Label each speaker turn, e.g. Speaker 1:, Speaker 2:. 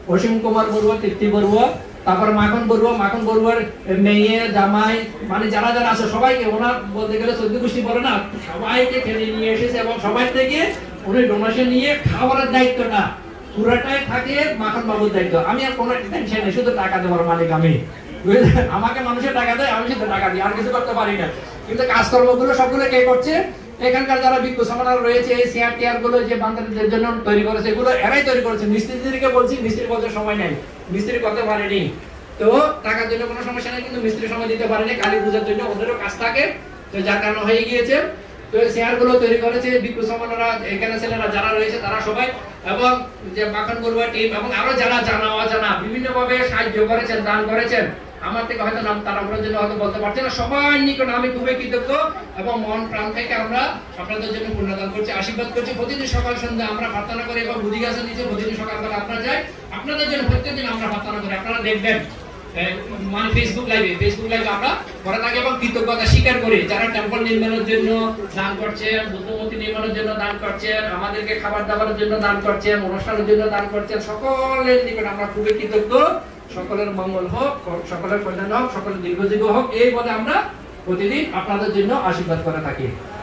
Speaker 1: অসীম কুমার বড়ুয়া, তৃপ্তি বড়ুয়া, তারপর মাখন বড়ুয়ার মেয়ে, জামাই, মানে যারা যারা আছে সবাইকে, ওনার বলতে গেলে 14 গোষ্ঠী বলে না, সবাইকে ঠেলে নিয়ে এসেছে এবং সবাই থেকে উনি ডোনেশন নিয়ে খাবারের দায়িত্বটা পুরাটাই থাকে মাখন বাবুর দায়িত্ব। আমি আর কোনো টেনশন নেই, শুধু টাকা দেওয়ার মালিক আমি। আমাকে মানুষের টাকা দেয়, আমি শুধু টাকা দিই, আর কিছু করতে পারি না। কিন্তু কাজকর্মগুলো সবগুলো কে করছে? এখানকার যারা ভিক্ষু সমানার রয়েছে, এই চেয়ার টেয়ার গুলো যে বান্ধবদের জন্য তৈরি করেছে, এগুলো এরাই তৈরি করেছে। মিস্ত্রিদেরকে বলছি, মিস্ত্রি বলতে সময় নাই, মিস্ত্রি করতে পারেনি। তো টাকার জন্য কোনো সমস্যা নেই, কিন্তু মিস্ত্রি সময় দিতে পারেনি, কালী পূজার জন্য ওদেরও কাজ থাকে, তো যার কারণে হয়ে গিয়েছে। তো এই চেয়ার গুলো তৈরি করেছে ভিক্ষু সমানারা, এখানে ছেলেরা যারা রয়েছে তারা সবাই, এবং যে মাখন বড়ুয়া টিম এবং আরো যারা জানা অজানা বিভিন্ন ভাবে সাহায্য করেছেন, দান করেছেন। আমার থেকে হয়তো নাম তারা আপনার জন্য হয়তো বলতে পারছি না, সবার নিকট আমি খুবই কৃতজ্ঞ এবং মন প্রাণ থেকে আমরা আপনাদের জন্য পুণ্যদান করছি, আশীর্বাদ করছি। প্রতিদিন সকাল সন্ধ্যা আমরা প্রার্থনা করি এবং বুদ্ধি গাছের নিচে প্রতিদিন সকালবেলা আপনারা যাই, আপনাদের জন্য প্রত্যেকদিন আমরা প্রার্থনা করি। আপনারা দেখবেন মানে ফেসবুক লাইভে আমরা করে থাকি এবং কৃতজ্ঞতা স্বীকার করি যারা টেম্পল নির্মাণের জন্য দান করছেন, বুদ্ধমূর্তি নির্মাণের জন্য দান করছেন, আমাদেরকে খাবার দাবারের জন্য দান করছেন, অনুষ্ঠানের জন্য দান করছেন। সকলের নিকট আমরা খুবই কৃতজ্ঞ। সকলের মঙ্গল হোক, সকলের কল্যাণ হোক, সকলের দীর্ঘজীবী হোক, এই বলে আমরা প্রতিদিন আপনাদের জন্য আশীর্বাদ করে থাকি।